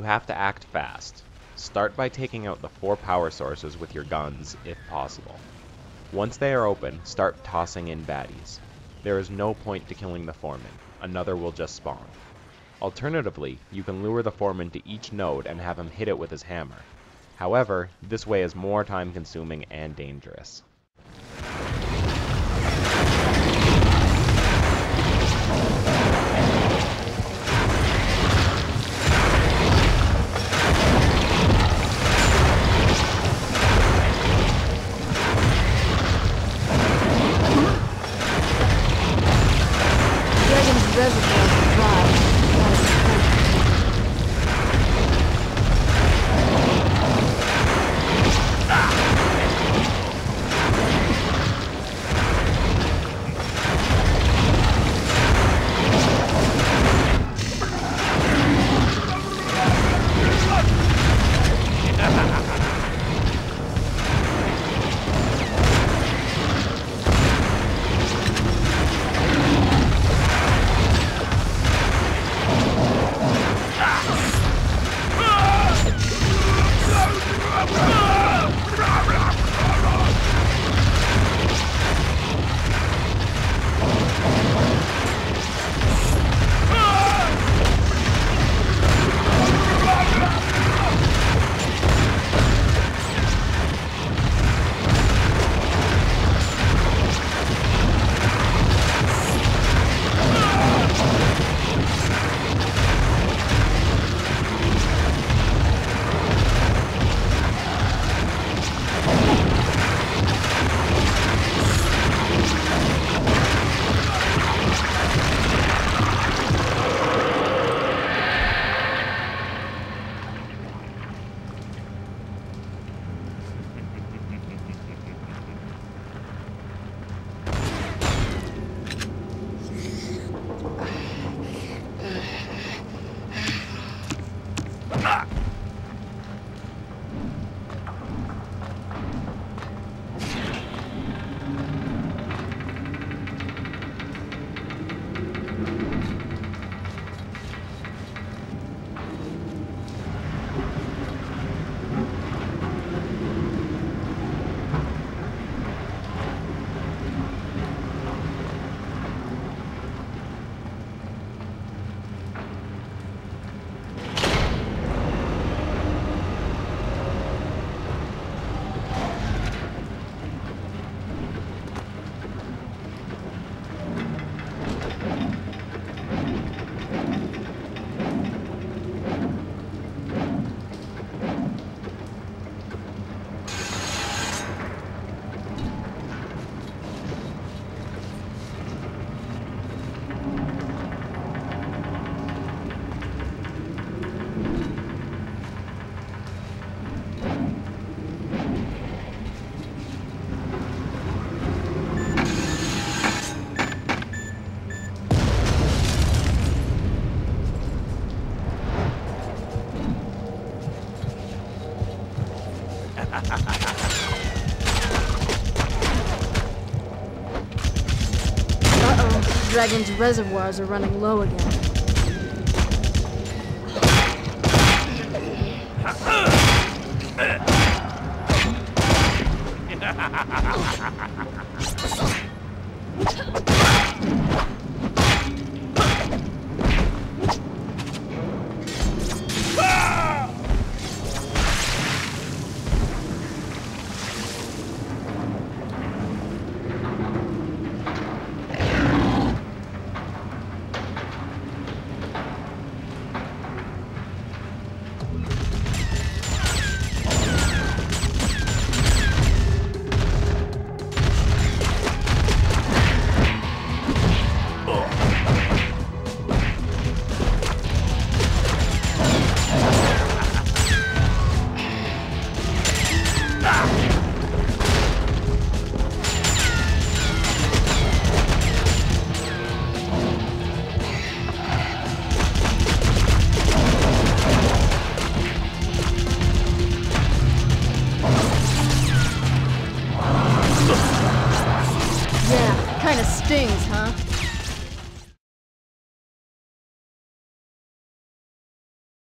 have to act fast. Start by taking out the 4 power sources with your guns, if possible. Once they are open, start tossing in baddies. There is no point to killing the foreman, another will just spawn. Alternatively, you can lure the foreman to each node and have him hit it with his hammer. However, this way is more time consuming and dangerous. Uh-oh, Dragon's reservoirs are running low again. Kinda stings, huh?